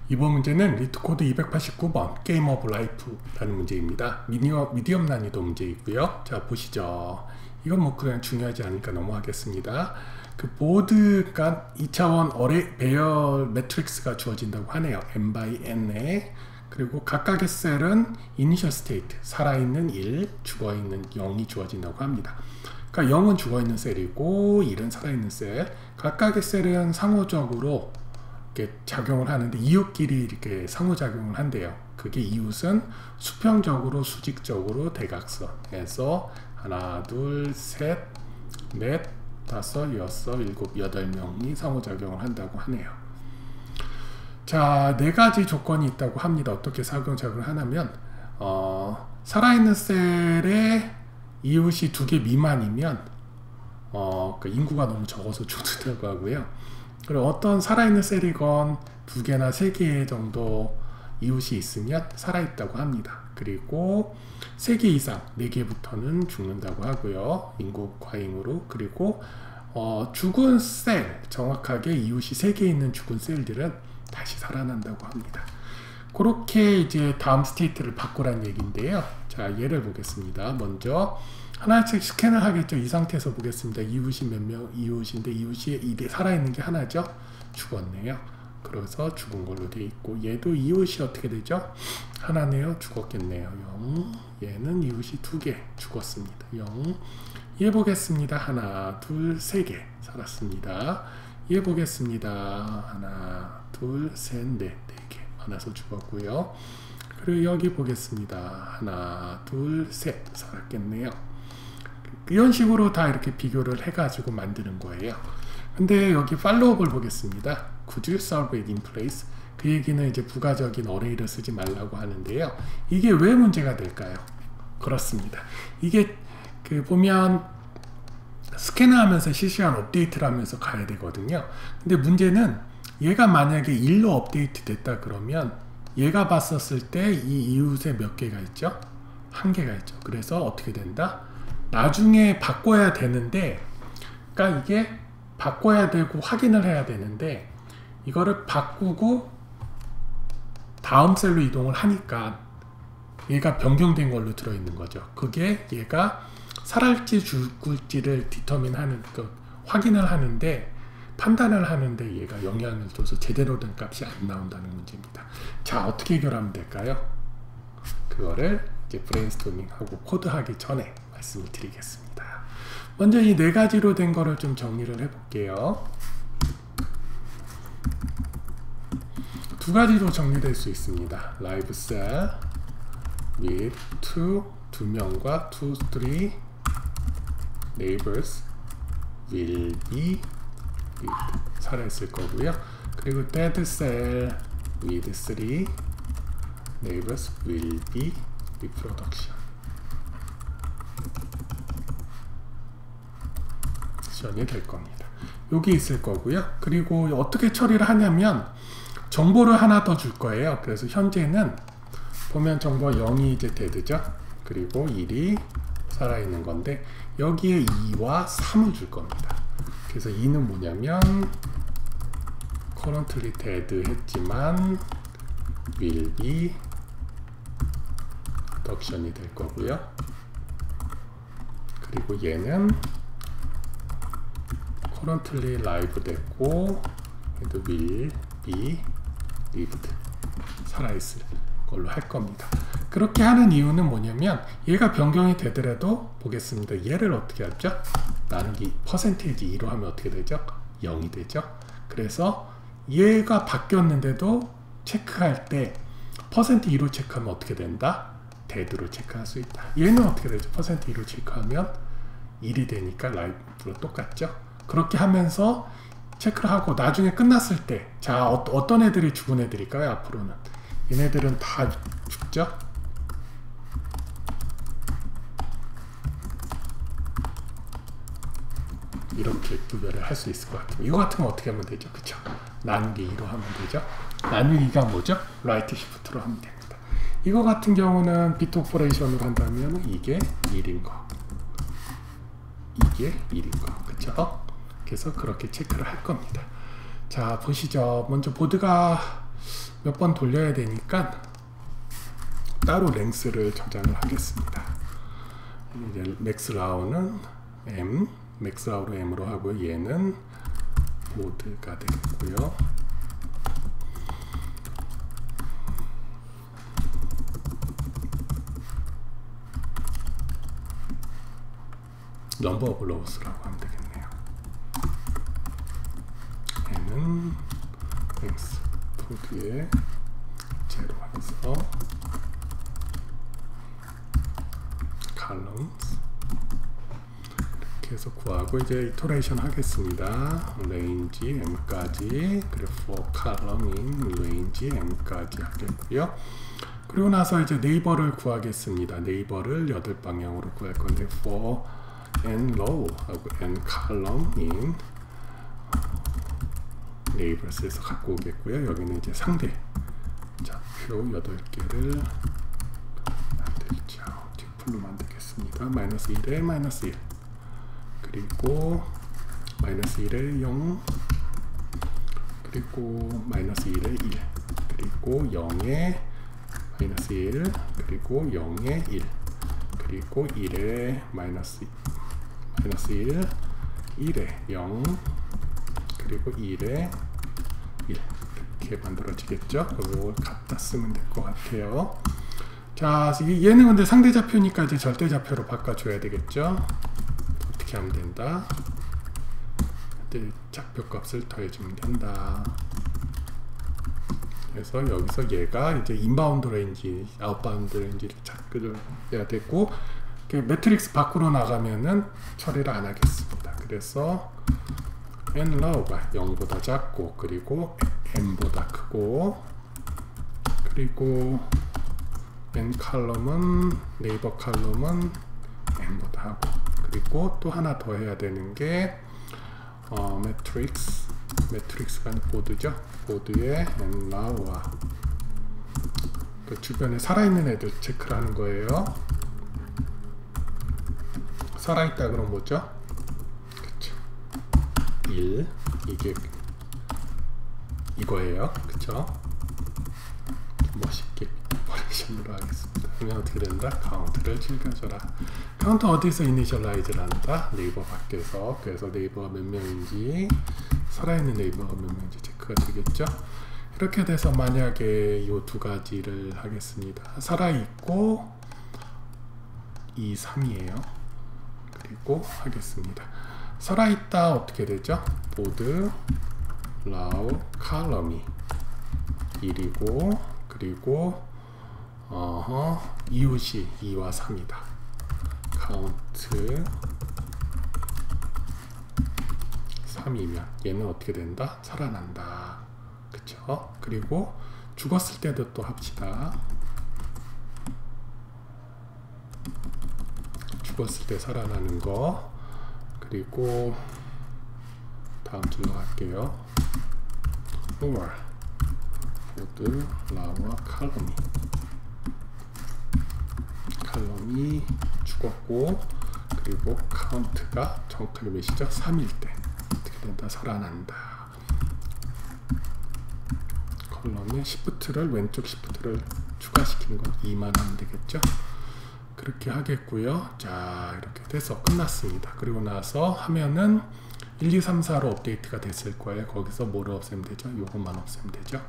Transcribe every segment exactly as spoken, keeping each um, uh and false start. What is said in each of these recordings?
이번 문제는 리트코드 이백팔십구 번 게임 오브 라이프라는 문제입니다. 미디엄, 미디엄 난이도 문제이고요. 자, 보시죠. 이건 뭐 그냥 중요하지 않으니까 넘어가겠습니다. 그 보드가 이 차원 어레 배열 매트릭스가 주어진다고 하네요. n by n에. 그리고 각각의 셀은 이니셜 스테이트, 살아있는 일, 죽어있는 영이 주어진다고 합니다. 그러니까 영은 죽어있는 셀이고 일은 살아있는 셀. 각각의 셀은 상호적으로 이렇게 작용을 하는데 이웃끼리 이렇게 상호작용을 한대요. 그게 이웃은 수평적으로, 수직적으로, 대각선에서 하나, 둘, 셋, 넷, 다섯, 여섯, 일곱, 여덟 명이 상호작용을 한다고 하네요. 자, 네 가지 조건이 있다고 합니다. 어떻게 상호작용을 하냐면 어, 살아있는 셀에 이웃이 두 개 미만이면 어, 그 인구가 너무 적어서 죽는다고 하고요. 그리고 어떤 살아있는 셀이건 두 개나 세 개 정도 이웃이 있으면 살아있다고 합니다. 그리고 세 개 이상, 네 개부터는 죽는다고 하고요. 인구 과잉으로. 그리고 어, 죽은 셀, 정확하게 이웃이 세 개 있는 죽은 셀들은 다시 살아난다고 합니다. 그렇게 이제 다음 스테이트를 바꾸란 얘기인데요. 자, 예를 보겠습니다. 먼저 하나씩 스캔을 하겠죠. 이 상태에서 보겠습니다. 이웃이 몇 명, 이웃인데 이웃이 이 살아있는 게 하나죠. 죽었네요. 그래서 죽은 걸로 돼 있고, 얘도 이웃이 어떻게 되죠? 하나네요. 죽었겠네요. 영. 얘는 이웃이 두 개 죽었습니다. 영. 얘 보겠습니다. 하나, 둘, 세 개 살았습니다. 얘 보겠습니다. 하나, 둘, 셋, 넷, 네 개 많아서 죽었고요. 그리고 여기 보겠습니다. 하나, 둘, 셋 살았겠네요. 이런 식으로 다 이렇게 비교를 해가지고 만드는 거예요. 근데 여기 팔로우업을 보겠습니다. Could you solve it in place? 그 얘기는 이제 부가적인 어레이를 쓰지 말라고 하는데요. 이게 왜 문제가 될까요? 그렇습니다. 이게 그 보면 스캐너 하면서 실시간 업데이트를 하면서 가야 되거든요. 근데 문제는 얘가 만약에 일로 업데이트 됐다 그러면 얘가 봤었을 때 이 이웃에 몇 개가 있죠? 한 개가 있죠. 그래서 어떻게 된다? 나중에 바꿔야 되는데, 그러니까 이게 바꿔야 되고 확인을 해야 되는데, 이거를 바꾸고 다음 셀로 이동을 하니까 얘가 변경된 걸로 들어있는 거죠. 그게 얘가 살할지 죽을지를 디터민하는, 그 확인을 하는데, 판단을 하는데 얘가 영향을 줘서 제대로 된 값이 안 나온다는 문제입니다. 자, 어떻게 해결하면 될까요? 그거를 이제 브레인스토밍하고 코드하기 전에 말씀을 드리겠습니다. 먼저 이 네 가지로 된 거를 좀 정리를 해볼게요. 두 가지로 정리될 수 있습니다. Live cell with two, 두 명과 two, three neighbors will be 살아있을 거고요. 그리고 dead cell with three neighbors will be reproduction 이 될 겁니다. 여기 있을 거고요. 그리고 어떻게 처리를 하냐면 정보를 하나 더 줄 거예요. 그래서 현재는 보면 정보 영이 이제 dead죠. 그리고 일이 살아있는 건데 여기에 이와 삼을 줄 겁니다. 그래서 이는 뭐냐면 currently dead 했지만 will be production이 될 거고요. 그리고 얘는 currently live 됐고 얘도 will be lived 살아있을 걸로 할 겁니다. 그렇게 하는 이유는 뭐냐면 얘가 변경이 되더라도 보겠습니다. 얘를 어떻게 하죠? 나누기 퍼센테이지 이로 하면 어떻게 되죠? 영이 되죠. 그래서 얘가 바뀌었는데도 체크할 때 퍼센트 이로 체크하면 어떻게 된다? dead로 체크할 수 있다. 얘는 어떻게 되죠? 퍼센트 이로 체크하면 일이 되니까 live로 똑같죠. 그렇게 하면서 체크를 하고 나중에 끝났을 때 자, 어, 어떤 애들이 죽은 애들일까요? 앞으로는 얘네들은 다 죽죠. 이렇게 구별을 할 수 있을 것 같아요. 이거 같은 거 어떻게 하면 되죠? 그쵸? 나누기 이로 하면 되죠? 나누기가 뭐죠? 라이트 시프트로 하면 됩니다. 이거 같은 경우는 비트 오퍼레이션으로 한다면 이게 일인 거, 이게 일인 거, 그쵸? 그래서 그렇게 체크를 할 겁니다. 자, 보시죠. 먼저 보드가 몇 번 돌려야 되니까 따로 랭스를 저장을 하겠습니다. 이제 맥스라우는 M, 맥스라우로 M으로 하고 얘는 보드가 되겠고요. 넘버 오브 로우스라고 하면 되겠네요. 얘는 랭스 보드에 제로 해서 columns 이렇게 해서 구하고 이제 이터레이션 하겠습니다. range m까지 그리고 for column in range m까지 하겠고요. 그리고 나서 이제 네이버를 구하겠습니다. 네이버를 여덟 방향으로 구할 건데 for n row 하고 n column in 네이버스에서 갖고 오겠고요. 여기는 이제 상대 좌표 여덟 개를 만들죠. 튜플로 만들겠습니다. 마이너스 일에 마이너스 일 그리고 마이너스 일에 영 그리고 마이너스 일에 일 그리고 영에 마이너스 일 그리고 영에 일 그리고 일에 마이너스 마이너스 일 일에 영 그리고 일에 일 이렇게 만들어지겠죠. 그걸 갖다 쓰면 될 것 같아요. 자, 얘는 근데 상대 좌표니까 이제 절대 좌표로 바꿔줘야 되겠죠. 어떻게 하면 된다? 좌표 값을 더해주면 된다. 그래서 여기서 얘가 이제 인바운드 레인지, 아웃바운드 레인지를 찾아야 되고, 매트릭스 밖으로 나가면은 처리를 안 하겠습니다. 그래서 n low가 영보다 작고, 그리고 m보다 크고, 그리고 n 컬럼은 네이버 컬럼은 m보다 하고, 그리고 또 하나 더 해야 되는 게 어, 매트릭스 매트릭스가 아니라 보드죠. 보드에 n low와 그 주변에 살아있는 애들 체크를 하는 거예요. 살아있다 그럼 뭐죠? 그쵸. 일 이게 이거예요. 그쵸? 멋있게 오퍼레이션으로 하겠습니다. 그러면 어떻게 된다? 카운트를 즐겨줘라. 카운트 어디서 이니셜라이즈를 한다? 네이버 밖에서. 그래서 네이버가 몇 명인지, 살아있는 네이버가 몇 명인지 체크가 되겠죠? 이렇게 돼서 만약에 이 두 가지를 하겠습니다. 살아있고 이, 삼이에요. 그리고 하겠습니다. 살아있다 어떻게 되죠? 보드 라우 칼럼이 일이고, 그리고 어허, 이웃이 이와 삼이다. 카운트 삼이면 얘는 어떻게 된다? 살아난다. 그쵸? 그리고 죽었을 때도 또 합시다. 죽었을 때 살아나는 거. 그리고 다음 줄로 갈게요. or 보드 라우와 칼럼이 칼럼이 죽었고, 그리고 카운트가 정확하게 몇이죠? 삼일 때 어떻게 된다? 살아난다. 컬럼에 시프트를 왼쪽 시프트를 추가시키는 건 이만 하면 되겠죠? 그렇게 하겠고요. 자, 이렇게 돼서 끝났습니다. 그리고 나서 하면은 일, 이, 삼, 사로 업데이트가 됐을 거예요. 거기서 뭐를 없애면 되죠? 요것만 없애면 되죠.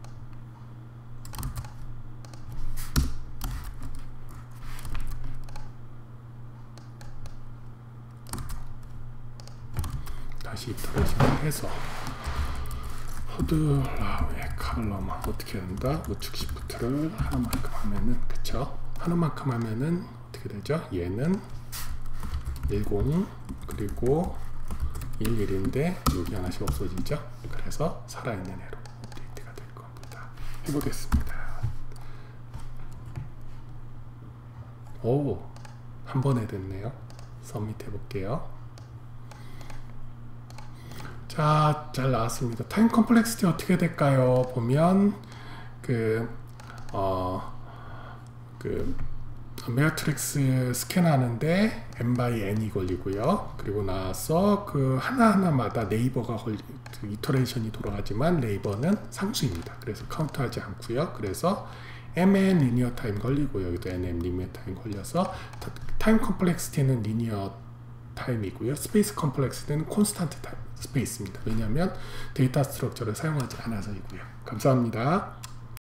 다시 이터레이션을 해서 호드 라우의 칼럼 어떻게 된다? 우측 시프트를 하나만큼 하면은, 그쵸? 하나만큼 하면은 어떻게 되죠? 얘는 십 그리고 십일인데 여기 하나씩 없어지죠? 그래서 살아있는 애로 업데이트가 될 겁니다. 해보겠습니다. 오, 한 번에 됐네요. 서밋 해볼게요. 자, 잘 나왔습니다. 타임 컴플렉시티 어떻게 될까요? 보면 그 어, 그 매트릭스 스캔하는데 n by n이 걸리고요. 그리고 나서 그 하나하나마다 네이버가 걸리, 이터레이션이 돌아가지만 네이버는 상수입니다. 그래서 카운트하지 않고요. 그래서 mn 리니어 타임 걸리고요. 여기도 nm 리니어 타임 걸려서 타임 컴플렉시티는 리니어 타임이고요. 스페이스 컴플렉시티는 콘스탄트 타임 스페이스입니다. 왜냐하면 데이터 스트럭처를 사용하지 않아서이고요. 감사합니다.